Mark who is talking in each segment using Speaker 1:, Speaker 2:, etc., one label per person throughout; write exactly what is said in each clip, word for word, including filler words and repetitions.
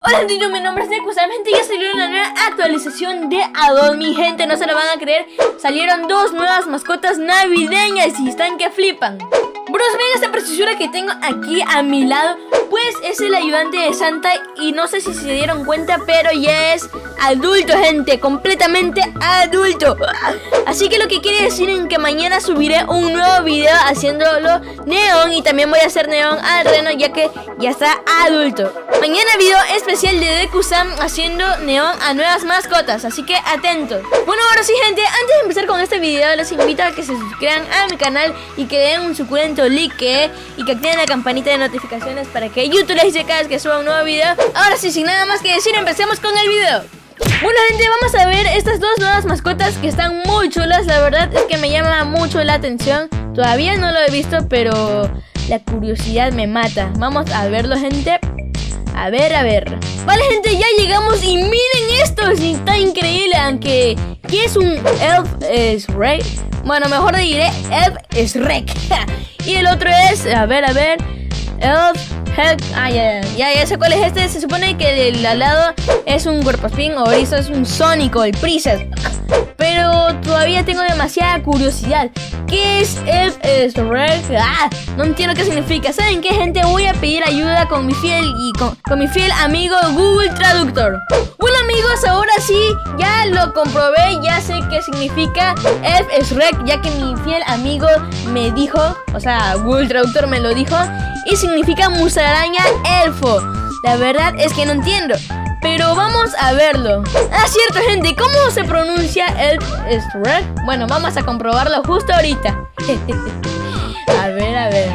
Speaker 1: Hola gente, mi nombre es Deku. Gente, ya salió una nueva actualización de Addon. Mi gente, no se lo van a creer. Salieron dos nuevas mascotas navideñas y están que flipan. Bros, ven esta preciosura que tengo aquí a mi lado. Pues es el ayudante de Santa. Y no sé si se dieron cuenta, pero ya es adulto, gente. Completamente adulto. Así que lo que quiere decir es que mañana subiré un nuevo video haciéndolo neón. Y también voy a hacer neón al Reno, ya que ya está adulto. Mañana video especial de Deku-san haciendo neón a nuevas mascotas. Así que atentos. Bueno, ahora sí, gente, antes de empezar con este video, les invito a que se suscriban a mi canal y que den un suculento like y que activen la campanita de notificaciones para que YouTube les diga cada vez que suba un nuevo video. Ahora sí, sin nada más que decir, empecemos con el video. Bueno, gente, vamos a ver estas dos nuevas mascotas que están muy chulas. La verdad es que me llama mucho la atención. Todavía no lo he visto, pero la curiosidad me mata. Vamos a verlo, gente. A ver, a ver. Vale, gente, ya llegamos y miren esto. Está increíble, aunque ¿qué es un Elf Shrek? Bueno, mejor diré Elf Shrek. Y el otro es, a ver, a ver, Elf Heck. Ah, ya, ya, ya, ya sé cuál es este. Se supone que del al lado es un Cuerpospin o eso es un Sónico, el Princess. Pero todavía tengo demasiada curiosidad. ¿Qué es Elf Shrek? Ah, no entiendo qué significa. ¿Saben qué, gente? Voy a pedir ayuda con mi fiel y con, con mi fiel amigo Google Traductor. Bueno, amigos, ahora sí, ya lo comprobé. Ya sé qué significa Elf Shrek, ya que mi fiel amigo me dijo, o sea, Google Traductor me lo dijo, y significa musaraña elfo. La verdad es que no entiendo, pero vamos a verlo. Ah, cierto, gente, ¿cómo se pronuncia Elf Shrek? Bueno, vamos a comprobarlo justo ahorita. A ver, a ver.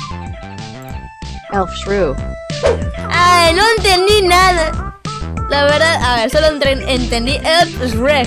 Speaker 2: Elf Shrew.
Speaker 1: Ay, no entendí nada. La verdad, a ver, solo entendí Elf Shrek.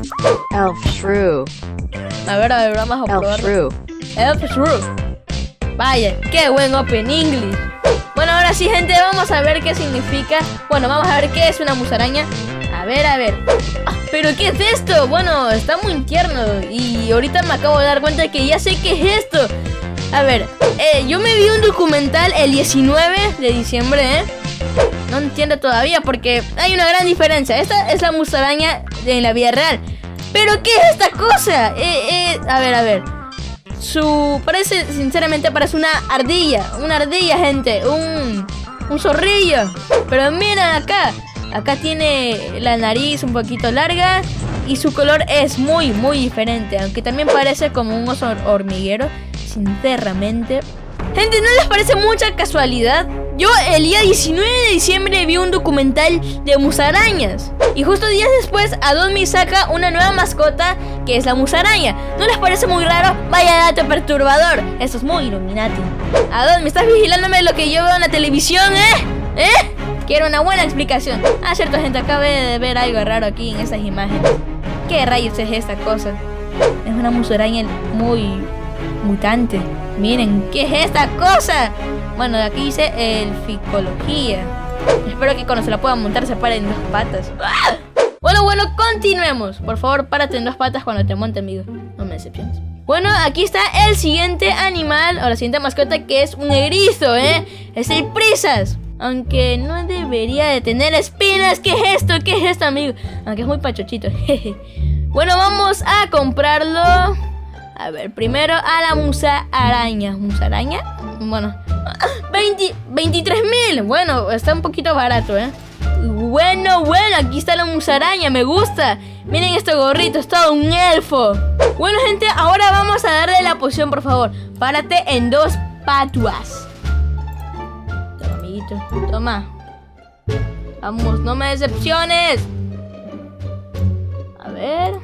Speaker 2: Elf Shrew.
Speaker 1: A ver, a ver, vamos a probarlo.
Speaker 2: Elf Shrew.
Speaker 1: Elf Shrew. Vaya, qué buen Open English. Bueno, ahora sí, gente, vamos a ver qué significa. Bueno, vamos a ver qué es una musaraña. A ver, a ver. Ah, ¿pero qué es esto? Bueno, está muy tierno. Y ahorita me acabo de dar cuenta de que ya sé qué es esto. A ver, eh, yo me vi un documental el diecinueve de diciembre, ¿eh? No entiendo todavía porque hay una gran diferencia. Esta es la musaraña en la vida real. ¿Pero qué es esta cosa? Eh, eh, a ver, a ver. Su... parece, sinceramente, parece una ardilla. Una ardilla, gente. Un... un zorrillo. Pero miren acá. Acá tiene la nariz un poquito larga. Y su color es muy, muy diferente. Aunque también parece como un oso hormiguero. Sinceramente. Gente, ¿no les parece mucha casualidad? Yo el día diecinueve de diciembre vi un documental de musarañas. Y justo días después Addon me saca una nueva mascota que es la musaraña. ¿No les parece muy raro? Vaya dato perturbador. Esto es muy Illuminati. Addon, ¿me estás vigilándome de lo que yo veo en la televisión, eh? ¿Eh? Quiero una buena explicación. Ah, cierto, gente, acabé de ver algo raro aquí en estas imágenes. ¿Qué rayos es esta cosa? Es una musaraña muy mutante. Miren, ¿qué es esta cosa? Bueno, aquí dice elficología. Espero que cuando se la puedan montar se pare en dos patas. ¡Ah! Bueno, bueno, continuemos. Por favor, párate en dos patas cuando te monte, amigo. No me decepciones. Bueno, aquí está el siguiente animal, o la siguiente mascota, que es un erizo, ¿eh? Es el Princess. Aunque no debería de tener espinas. ¿Qué es esto? ¿Qué es esto, amigo? Aunque es muy pachochito. Bueno, vamos a comprarlo. A ver, primero a la musaraña. ¿Musaraña? Bueno, veinte, veintitrés mil. Bueno, está un poquito barato, ¿eh? Bueno, bueno, aquí está la musaraña, me gusta. Miren este gorrito, es todo un elfo. Bueno, gente, ahora vamos a darle la poción, por favor. Párate en dos patas. Toma, amiguito, toma. Vamos, no me decepciones. A ver.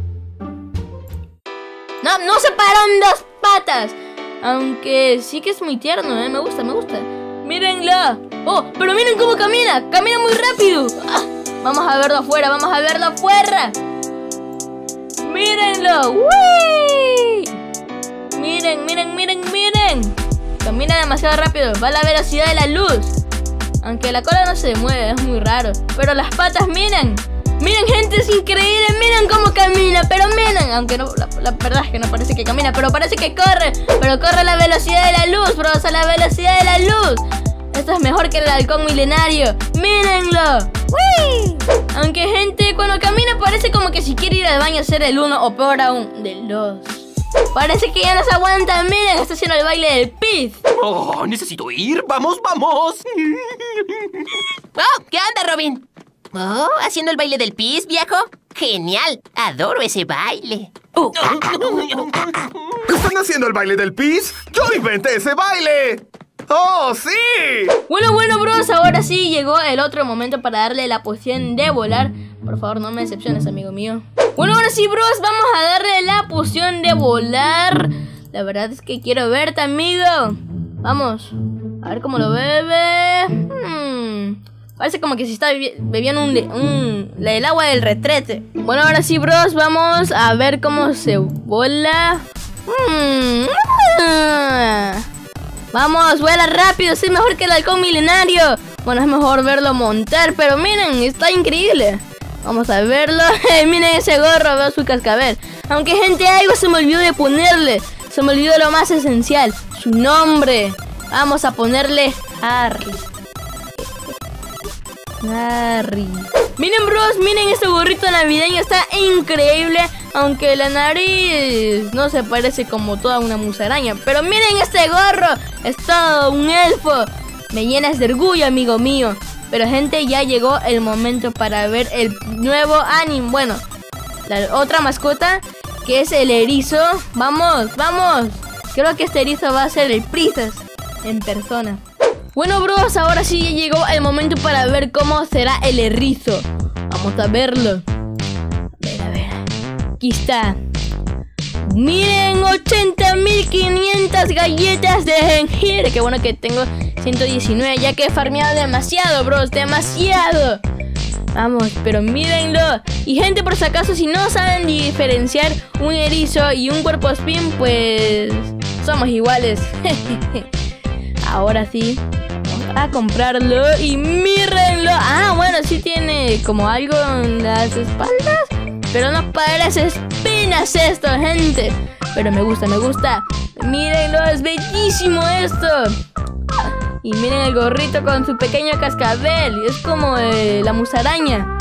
Speaker 1: No, no se pararon dos patas. Aunque sí que es muy tierno, ¿eh? Me gusta, me gusta. Mírenlo. Oh, pero miren cómo camina. Camina muy rápido. Ah, vamos a verlo afuera, vamos a verlo afuera. Mírenlo. ¡Uy! Miren, miren, miren, miren. Camina demasiado rápido. Va a la velocidad de la luz. Aunque la cola no se mueve, es muy raro. Pero las patas, miren. Miren, gente, es increíble. Miren cómo camina, pero miren. Aunque no, la, la verdad es que no parece que camina, pero parece que corre. Pero corre a la velocidad de la luz, bro, a la velocidad de la luz. Esto es mejor que el halcón milenario. ¡Mírenlo! ¡Uy! Aunque, gente, cuando camina parece como que si quiere ir al baño a ser el uno o peor aún, del dos. Parece que ya no se aguanta. Miren, está haciendo el baile del pis.
Speaker 3: Oh, necesito ir. Vamos, vamos.
Speaker 4: Oh, ¿qué onda, Robin? Oh, ¿haciendo el baile del pis, viejo? Genial. Adoro ese baile. Uh.
Speaker 5: ¿Están haciendo el baile del pis? ¡Yo inventé ese baile! ¡Oh, sí!
Speaker 1: Bueno, bueno, bros, ahora sí llegó el otro momento para darle la poción de volar. Por favor, no me decepciones, amigo mío. Bueno, ahora sí, bros, vamos a darle la poción de volar. La verdad es que quiero verte, amigo. Vamos, a ver cómo lo bebe. Hmm, parece como que si está bebi bebiendo un, un, el agua del retrete. Bueno, ahora sí, bros, vamos a ver cómo se vola. Hmm. Vamos, vuela rápido, es mejor que el halcón milenario. Bueno, es mejor verlo montar, pero miren, está increíble. Vamos a verlo. Miren ese gorro, veo su cascabel. Aunque, gente, algo se me olvidó de ponerle. Se me olvidó lo más esencial, su nombre. Vamos a ponerle Harry. Harry. Miren, bros, miren este gorrito navideño, está increíble. Aunque la nariz no se parece como toda una musaraña. Pero miren este gorro, es todo un elfo. Me llenas de orgullo, amigo mío. Pero, gente, ya llegó el momento para ver el nuevo anime. Bueno, la otra mascota, que es el erizo. Vamos, vamos. Creo que este erizo va a ser el Prisas en persona. Bueno, bros, ahora sí ya llegó el momento para ver cómo será el erizo. Vamos a verlo. A ver, a ver. Aquí está. Miren, ochenta mil quinientas galletas de jengibre. Qué bueno que tengo ciento diecinueve, ya que he farmeado demasiado, bros. Demasiado. Vamos, pero mírenlo. Y, gente, por si acaso, si no saben diferenciar un erizo y un cuerpo spin, pues somos iguales. Ahora sí, vamos a comprarlo. Y mírenlo. Ah, bueno, sí tiene como algo en las espaldas, pero no parece espinas esto, gente. Pero me gusta, me gusta. Mírenlo, es bellísimo esto. Y miren el gorrito con su pequeño cascabel. Es como eh, la musaraña.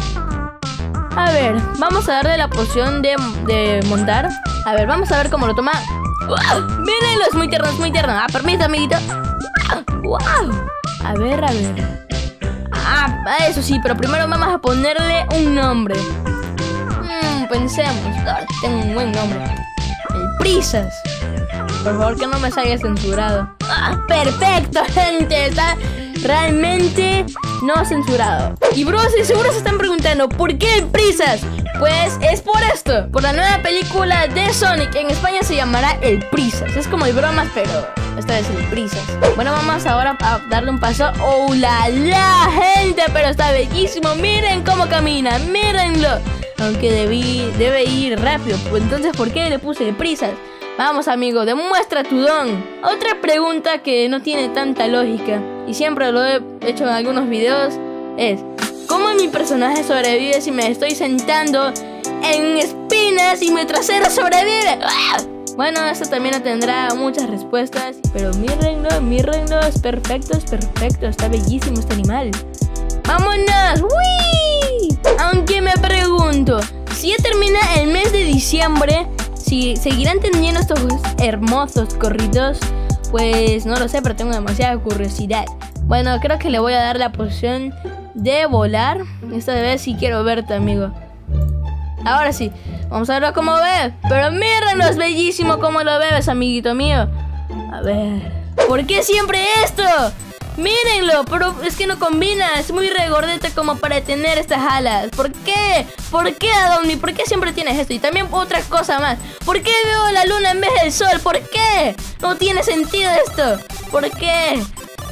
Speaker 1: A ver, vamos a darle la poción de, de montar. A ver, vamos a ver cómo lo toma. ¡Wow! Mírenlo, es muy tierno, es muy tierno. Ah, permítame, amiguito. ¡Wow! A ver, a ver. Ah, eso sí, pero primero vamos a ponerle un nombre. Hmm, pensemos. Ahora tengo un buen nombre. El Prisas. Por favor, que no me salga censurado. ¡Ah, perfecto, gente! Está realmente no censurado. Y, bros, y seguro se están preguntando, ¿por qué el Prisas? Pues es por esto. Por la nueva película de Sonic. En España se llamará el Prisas. Es como el bromas, pero esta vez el Prisas. Bueno, vamos ahora a darle un paso. ¡Oh, la, la, gente! Pero está bellísimo. Miren cómo camina. Mírenlo. Aunque debí, debe ir rápido. Entonces, ¿por qué le puse el Prisas? Vamos, amigo, demuestra tu don. Otra pregunta que no tiene tanta lógica, y siempre lo he hecho en algunos videos, es ¿cómo mi personaje sobrevive si me estoy sentando en espinas y mi trasero sobrevive? ¡Ah! Bueno, esto también no tendrá muchas respuestas, pero mírenlo, mírenlo, es perfecto, es perfecto, está bellísimo este animal. ¡Vámonos! ¡Uy! Aunque me pregunto, si ya termina el mes de diciembre, si seguirán teniendo estos hermosos corridos, pues no lo sé, pero tengo demasiada curiosidad. Bueno, creo que le voy a dar la poción de volar. Esta vez sí quiero verte, amigo. Ahora sí, vamos a verlo cómo ve. Pero mírenlo, es bellísimo cómo lo bebes, amiguito mío. A ver, ¿por qué siempre esto? Mírenlo, pero es que no combina. Es muy regordete como para tener estas alas. ¿Por qué? ¿Por qué, Adoni? ¿Por qué siempre tienes esto? Y también otra cosa más. ¿Por qué veo la luna en vez del sol? ¿Por qué? No tiene sentido esto. ¿Por qué?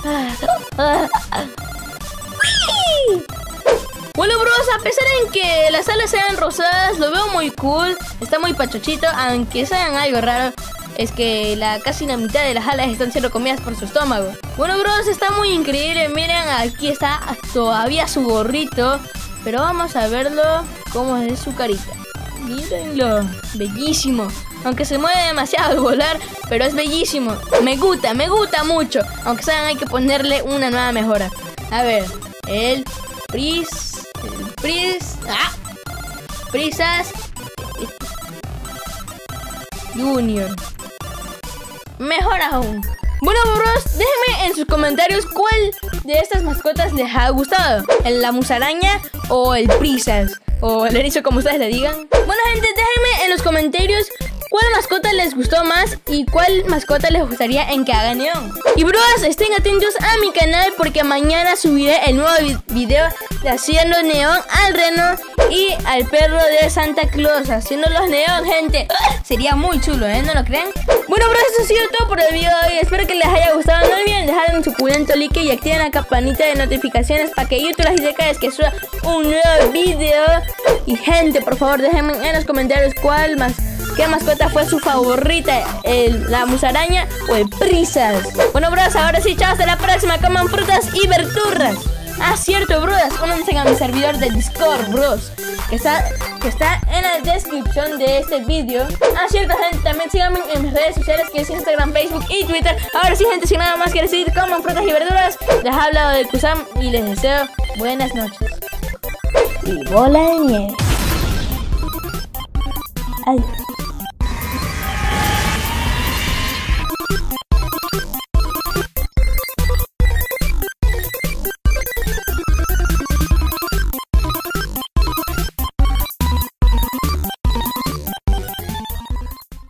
Speaker 1: Bueno, bros, a pesar en que las alas sean rosadas, lo veo muy cool. Está muy pachochito, aunque sean algo raro. Es que la casi la mitad de las alas están siendo comidas por su estómago. Bueno, bros, está muy increíble. Miren, aquí está todavía su gorrito. Pero vamos a verlo cómo es su carita. Mírenlo, bellísimo. aunque se mueve demasiado al volar, pero es bellísimo. Me gusta, me gusta mucho. Aunque saben, hay que ponerle una nueva mejora. A ver, el Pris... El Pris... ¡Ah! Prisas... Junior. Mejor aún. Bueno, bros, déjenme en sus comentarios cuál de estas mascotas les ha gustado. ¿El la musaraña o el Prisas? O el erizo, como ustedes le digan. Bueno, gente, déjenme en los comentarios cuál mascota les gustó más y cuál mascota les gustaría en que haga neón. Y bros, estén atentos a mi canal porque mañana subiré el nuevo vi video de haciendo neón al reno y al perro de Santa Claus. Haciendo los neón, gente. Sería muy chulo, ¿eh? ¿No lo creen? Bueno, bros, eso ha sido todo por el video de hoy. Espero que les haya gustado. No olviden dejar un suculento like y activen la campanita de notificaciones para que YouTube les diga cada vez que suba un nuevo video. Y gente, por favor, déjenme en los comentarios cuál más... ¿Qué mascota fue su favorita? ¿El, ¿La musaraña o el Prisas? Bueno, bros, ahora sí, chao, hasta la próxima. Coman frutas y verduras. Ah, cierto, bros, únanse a mi servidor de Discord, bros, que está, que está en la descripción de este video. Ah, cierto, gente, también síganme en mis redes sociales, que es Instagram, Facebook y Twitter. Ahora sí, gente, sin nada más que decir, coman frutas y verduras. Les ha hablado de Kusam y les deseo buenas noches. Y bola de nieve. Adiós.